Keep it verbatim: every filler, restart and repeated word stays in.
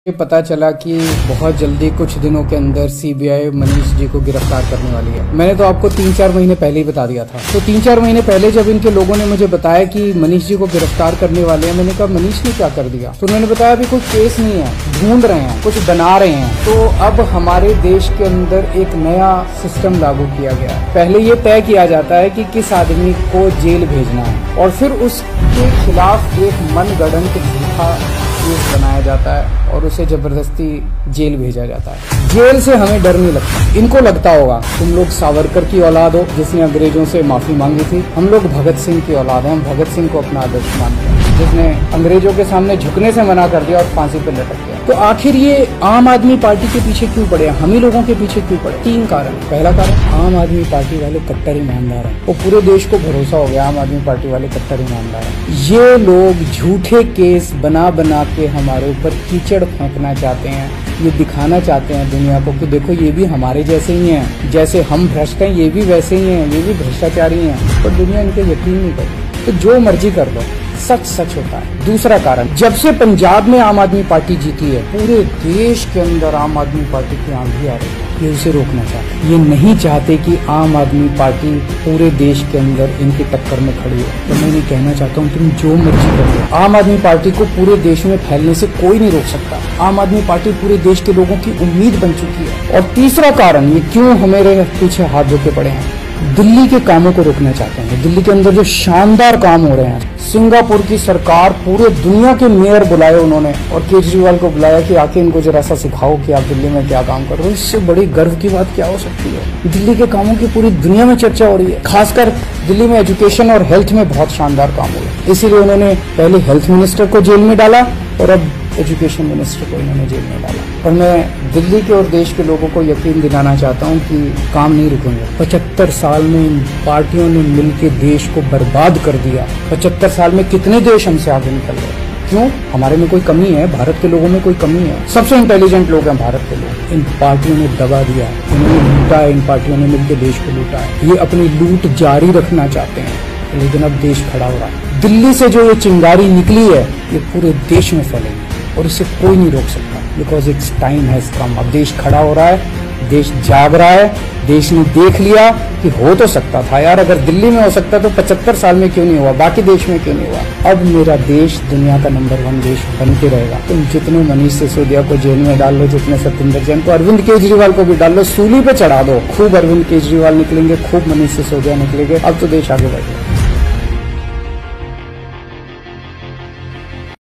पता चला कि बहुत जल्दी कुछ दिनों के अंदर सीबीआई मनीष जी को गिरफ्तार करने वाली है। मैंने तो आपको तीन चार महीने पहले ही बता दिया था। तो तीन चार महीने पहले जब इनके लोगों ने मुझे बताया कि मनीष जी को गिरफ्तार करने वाले हैं, मैंने कहा मनीष ने क्या कर दिया? तो उन्होंने बताया अभी कोई केस नहीं है, ढूंढ रहे हैं, कुछ बना रहे हैं। तो अब हमारे देश के अंदर एक नया सिस्टम लागू किया गया। पहले ये तय किया जाता है कि किस आदमी को जेल भेजना है और फिर उसके खिलाफ एक मनगढ़ंत झूठा केस बनाया जाता है और उसे जबरदस्ती जेल भेजा जाता है। जेल से हमें डर नहीं लगता। इनको लगता होगा तुम लोग सावरकर की औलाद हो जिसने अंग्रेजों से माफी मांगी थी, हम लोग भगत सिंह की औलाद हैं, हम भगत सिंह को अपना आदर्श मानते हैं जिसने अंग्रेजों के सामने झुकने से मना कर दिया और फांसी पर लटक गया। तो आखिर ये आम आदमी पार्टी के पीछे क्यों पड़े, हम ही लोगों के पीछे क्यों पड़े? तीन कारण। पहला कारण, आम आदमी पार्टी वाले कट्टर ईमानदार हैं। वो पूरे देश को भरोसा हो गया आम आदमी पार्टी वाले कट्टर ईमानदार हैं। ये लोग झूठे केस बना बना के हमारे ऊपर कीचड़ फेंकना चाहते हैं। ये दिखाना चाहते हैं दुनिया को कि देखो ये भी हमारे जैसे ही हैं, जैसे हम भ्रष्ट हैं ये भी वैसे ही हैं, ये भी भ्रष्टाचारी हैं। पर दुनिया इनके यकीन नहीं करती। तो जो मर्जी कर दो, सच सच होता है। दूसरा कारण, जब से पंजाब में आम आदमी पार्टी जीती है, पूरे देश के अंदर आम आदमी पार्टी की आंधी आ रही है। ये उसे रोकना चाहते हैं। ये नहीं चाहते कि आम आदमी पार्टी पूरे देश के अंदर इनकी टक्कर में खड़ी हो। तो मैं ये कहना चाहता हूँ तुम जो मर्जी कर लो, आम आदमी पार्टी को पूरे देश में फैलने से कोई नहीं रोक सकता। आम आदमी पार्टी पूरे देश के लोगों की उम्मीद बन चुकी है। और तीसरा कारण, ये क्यों हमारे पीछे हाथ धोके पड़े हैं, दिल्ली के कामों को रोकना चाहते हैं। दिल्ली के अंदर जो शानदार काम हो रहे हैं, सिंगापुर की सरकार पूरे दुनिया के मेयर बुलाए उन्होंने और केजरीवाल को बुलाया कि आके इनको जरा सा सिखाओ कि आप दिल्ली में क्या काम कर रहे हो। इससे बड़ी गर्व की बात क्या हो सकती है? दिल्ली के कामों की पूरी दुनिया में चर्चा हो रही है। खासकर दिल्ली में एजुकेशन और हेल्थ में बहुत शानदार काम हो रहा है। इसीलिए उन्होंने पहले हेल्थ मिनिस्टर को जेल में डाला और अब एजुकेशन मिनिस्टर को इन्होंने जेल में डाला। और मैं दिल्ली के और देश के लोगों को यकीन दिलाना चाहता हूं कि काम नहीं रुकेंगे। पचहत्तर साल में इन पार्टियों ने मिलकर देश को बर्बाद कर दिया। पचहत्तर साल में कितने देश हमसे आगे निकल गए? क्यों? हमारे में कोई कमी है? भारत के लोगों में कोई कमी है? सबसे इंटेलिजेंट लोग हैं भारत के लोग। इन पार्टियों ने दबा दिया, इन्होंने लूटा है, इन पार्टियों ने मिलकर देश को लूटा है। ये अपनी लूट जारी रखना चाहते हैं, लेकिन अब देश खड़ा हो रहा है। दिल्ली से जो ये चिंगारी निकली है ये पूरे देश में फैलेगी और इसे कोई नहीं रोक सकता। Because it's time has come. अब देश खड़ा हो रहा है, देश जाग रहा है। देश ने देख लिया कि हो तो सकता था यार, अगर दिल्ली में हो सकता तो पचहत्तर साल में क्यों नहीं हुआ, बाकी देश में क्यों नहीं हुआ? अब मेरा देश दुनिया का नंबर वन देश बन के रहेगा। तुम जितने मनीष सिसोदिया को जेल में डाल लो, जितने सत्येंद्र जैन को, अरविंद केजरीवाल को भी डाल लो, सूली पे चढ़ा दो, खूब अरविंद केजरीवाल निकलेंगे, खूब मनीष सिसोदिया निकलेंगे। अब तो देश आगे बढ़ेगा।